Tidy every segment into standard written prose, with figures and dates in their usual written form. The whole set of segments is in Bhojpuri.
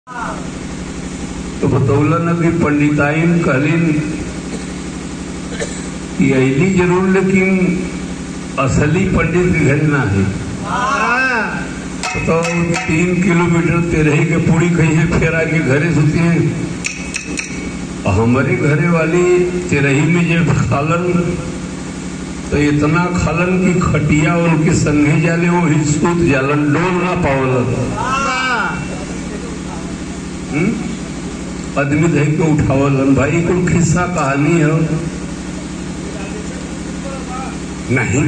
तो बतौलन कि पंडिताइन कहलिन कि अली जरूर, लेकिन असली पंडित के घर ना है। तो 3 किलोमीटर तेरही के पूरी कहीं है, फिर आके घरे सोती हैं। हमारे घरे वाली तेरही में जब खालन तो इतना खालन की खटिया उनके संगे जाले वो ही सूत जालन, डोल ना पावलन। आदमी धै के उठावलन। भाई कोई खिस्सा कहानी है नहीं।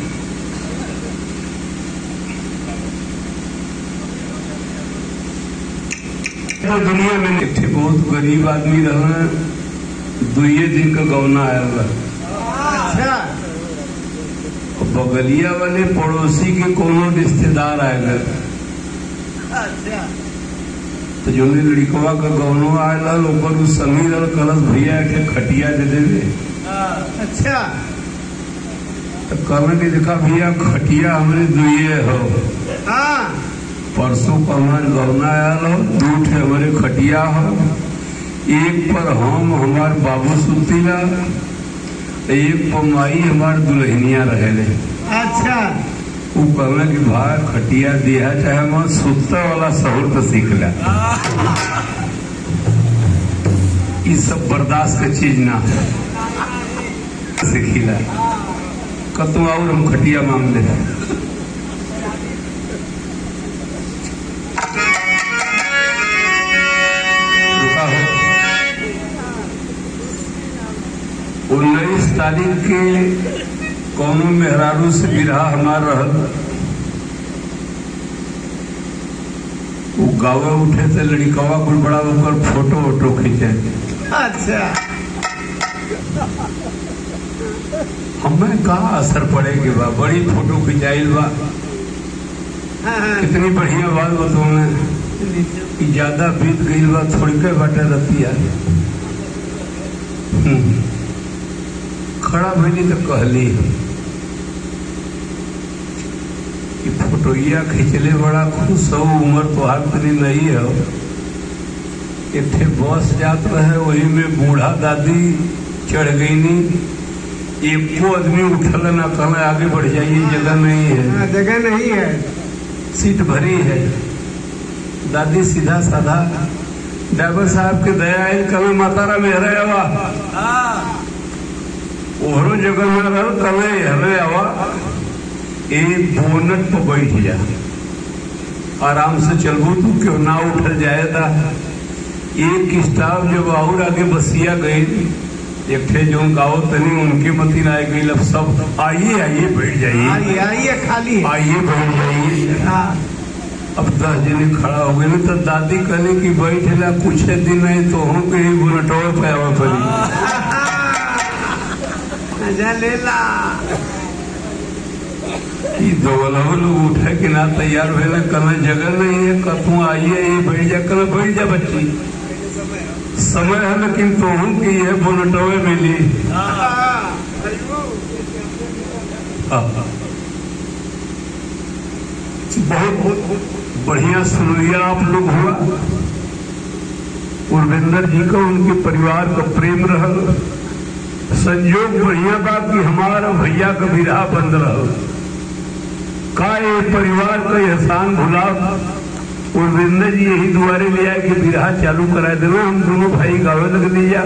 तो दुनिया में एक बहुत गरीब आदमी रहा, 2 दिन का गौना आया। बगलिया वाले पड़ोसी के कोनो रिश्तेदार आएगा तो जो लड़कवा का गौनो आएला ओकर संगी रल कलश भैया के खटिया दे देवे। अच्छा, तो कहने की देखा भैया खटिया हमारे 2 हो। परसों का हमारे गौना आयल हो, 2 ठे हमारे खटिया हो। एक पर हम हमार बाबू सुतीला, एक पर माई हमार दुल्हनिया रहे। अच्छा, वो कहना कि भाई खटिया दिया चाहे मैं सुतता वाला सहूर तो सीख ला। ये सब बर्दाश्त का चीज ना सीखिला। कतु और हम खटिया मांग दे। रुका हो 19 तारीख के कौनो मेहरारू से बिरहा हमार रहल। वो गावे उठे थे लड़कवा कुल बड़ा ऊपर फोटो वोटो खींचे। अच्छा, हमें कहा असर पड़ेगी बा, बड़ी फोटो खिंचाइल बा। कितनी बढ़िया बात बताऊं कि ज्यादा बीत गई बा, थोड़ी के बाटे रहती है। खड़ा भैली तो कहली कि फोटोइया खिंचले बड़ा खुश हो, उम्र तो हाथनी नहीं हो। एक बस जात रहे, वही में बूढ़ा दादी चढ़ गई नी। एको आदमी उठल ना, कहना आगे बढ़ जाइए, जगह नहीं है। जगह नहीं है, सीट भरी है। दादी सीधा साधा ड्राइवर साहब के दया आई, कल मातारा में हरे आवा ओहरो जगह में रह, कल हरे आवा एक बोनट पर बैठ जा, आराम से चलबू तू क्यों ना उठल जाएगा। एक स्टाफ जब और आगे बसिया गई, एक थे जो गाँव तनी उनके मती ना गई। अब सब आइए आइए बैठ जाइए, आइए खाली आइए बैठ जाइए। अब 10 जने खड़ा हो गए तो दादी कहले कि बैठेला कुछ दिन नहीं तो हम कहीं बोनटवा पे आवा पड़ी। लेला दो लोग उठे कि ना तैयार भेला, कल जगह नहीं है, कतू आइए ये बैठ जा, कल बैठ जा बच्ची। समय है लेकिन तो हम की है बोनटवे मिली। बहुत बढ़िया सुनैया आप लोग हुआ। उर्विंदर जी का उनके परिवार का प्रेम रहल। संयोग बढ़िया बा कि हमारा भैया का विराह बंद रहा। का ये परिवार का एहसान भुला। उर्विंदर जी यही दुआरे ले आए कि विराह चालू करा देना, हम दोनों भाई गावे लग लिया।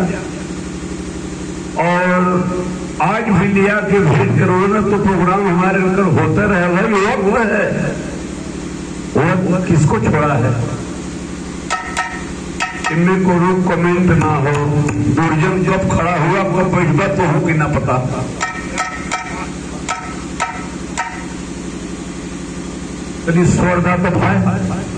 और आज भी लिया के भेंट करो ना, तो प्रोग्राम हमारे अंदर होते रहे। भाई वो है वो किसको छोड़ा है, इनमें कोई कमेंट ना हो। दुर्जन जब खड़ा हुआ कब बैठा तो हो कि ना पता। स्वर्धा तो भाई